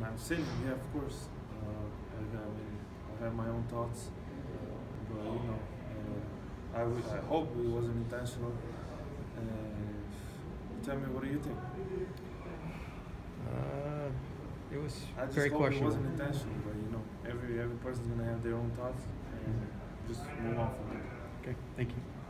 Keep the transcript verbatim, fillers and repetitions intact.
I'm sinning, yeah, of course. Uh, I, I mean, I have my own thoughts, but you know, uh, I, w- I hope it wasn't intentional. Uh, tell me, what do you think? Uh, it was I just very hope it questionable. wasn't intentional, but you know, every every person's gonna have their own thoughts, and just move on from it. Okay, thank you.